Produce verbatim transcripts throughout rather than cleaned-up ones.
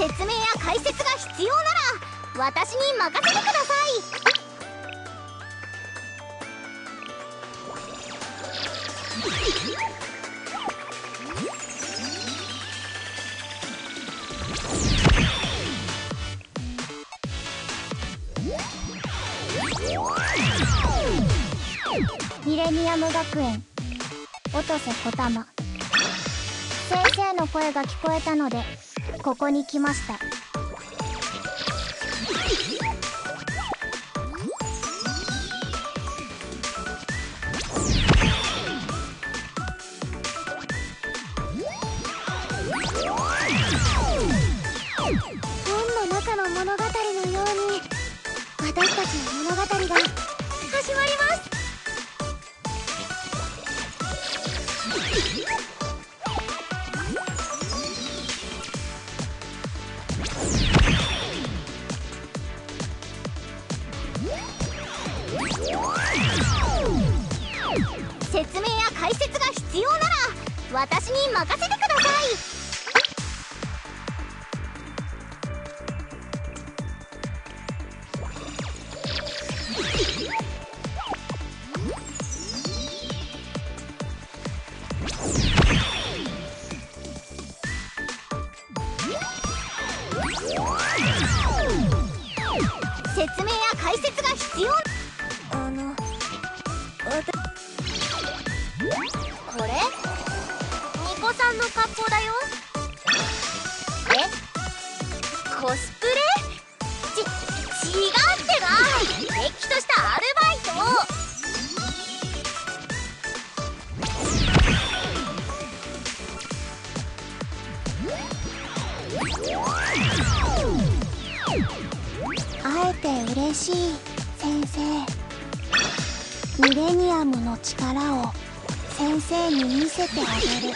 説明や解説が必要なら私に任せてください。ミレニアム学園音瀬小玉、先生の声が聞こえたのでここに来ました。本の中の物語のように私たちの物語が始まります。説明や解説が必要なら私に任せてください。説明や解説が必要。あのこれニコさんの格好だよ。え、コスプレ？ち、違ってば、れっきとしたアルバイト。会えて嬉しい先生。ミレニアムの力を先生に見せてあげる。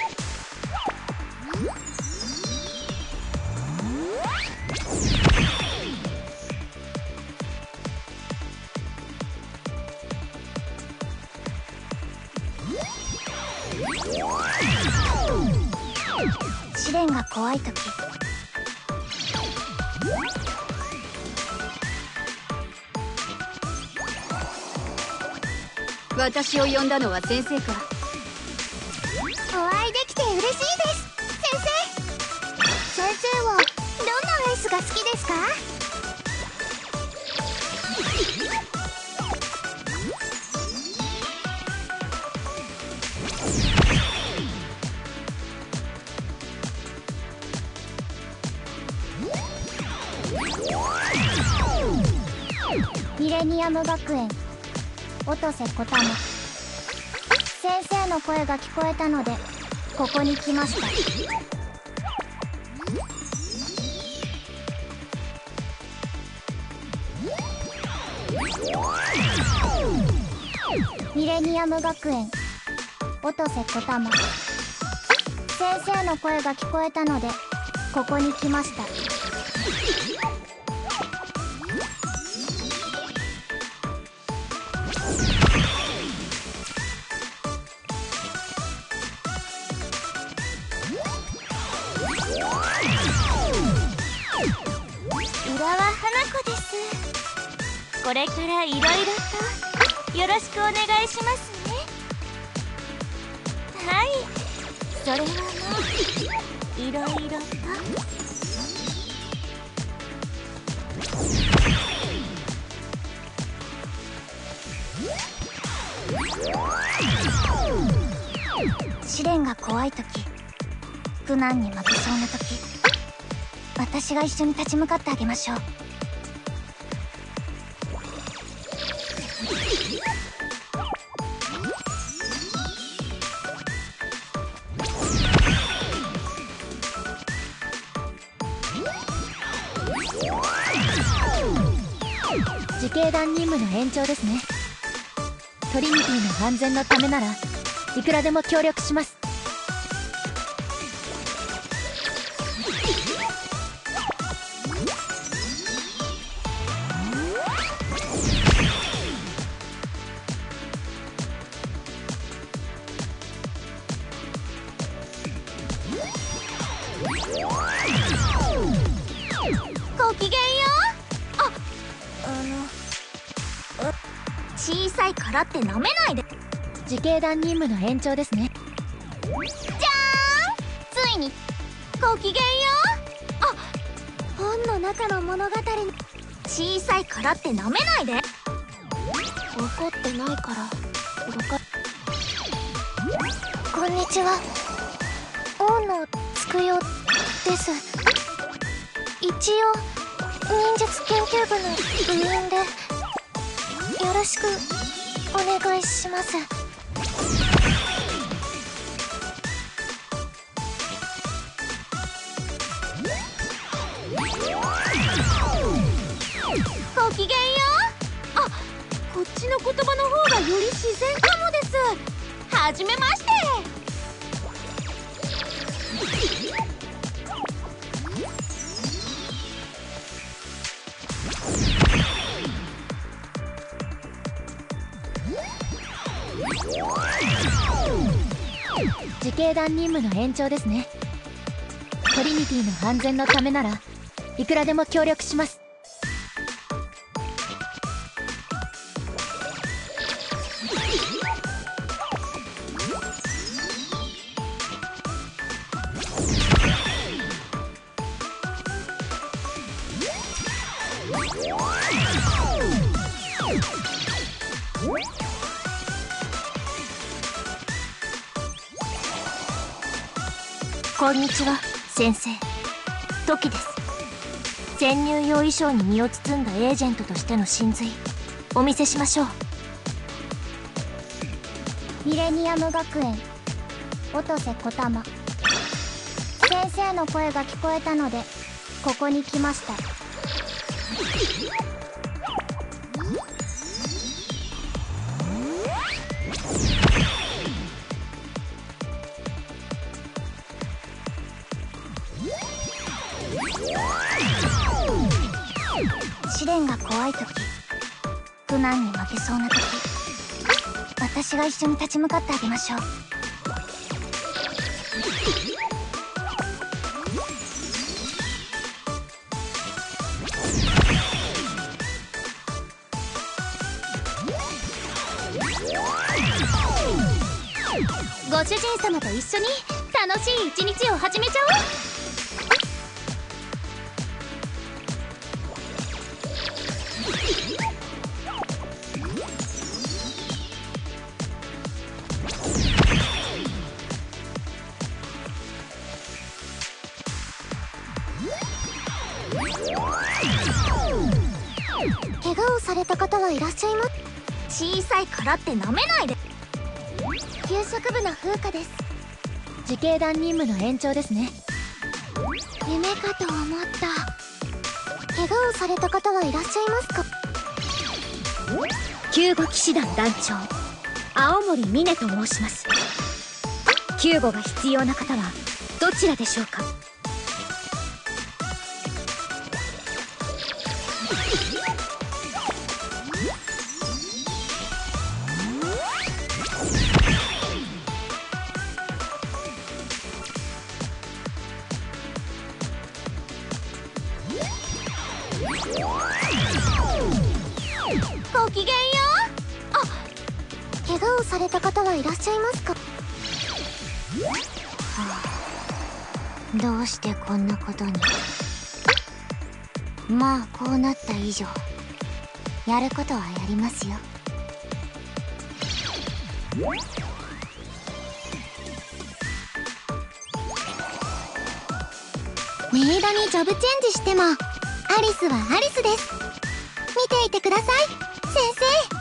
試練が怖いとき、 私を呼んだのは先生か。 お会いできて嬉しいです、先生。先生はどんなアイスが好きですか？ミレニアム学園音瀬小玉、先生の声が聞こえたのでここに来ました。ミレニアム学園音瀬小玉、先生の声が聞こえたのでここに来ました。浦和花子です。これからいろいろとよろしくお願いしますね。はい、それはもういろいろと。試練が怖いとき、苦難に負けそうなとき、私が一緒に立ち向かってあげましょう。自警団任務の延長ですね。トリニティの安全のためならいくらでも協力します。 ごきげんよう。あ、あの小さいからって舐めないで。 自警団任務の延長ですね。 じゃーん、ついにごきげんよう。あ、本の中の物語。小さいからって舐めないで。分かってないからごか。こんにちは、王のつくよです。一応忍術研究部の部員でよろしくお願いします。ごきげんよう。あ、こっちの言葉の方がより自然かもです。はじめまして。 自警団任務の延長ですね。トリニティの安全のためならいくらでも協力します。 こんにちは、先生。トキです。潜入用衣装に身を包んだエージェントとしての真髄お見せしましょう。ミレニアム学園音瀬小玉。先生の声が聞こえたのでここに来ました。試練が怖い時、苦難に負けそうな時、私が一緒に立ち向かってあげましょう。ご主人様と一緒に楽しい一日を始めちゃおう。怪我をされた方はいらっしゃいます。小さいからって舐めないで。給食部の風花です。 自警団任務の延長ですね。 夢かと思った。怪我をされた方はいらっしゃいますか？ 救護騎士団団長青森峰と申します。救護が必要な方はどちらでしょうか？ ごきげんよう。あ、怪我をされた方はいらっしゃいますか？はあ、どうしてこんなことに。まあこうなった以上やることはやりますよ。メイドにジョブチェンジしてもアリスはアリスです。見ていてください、先生。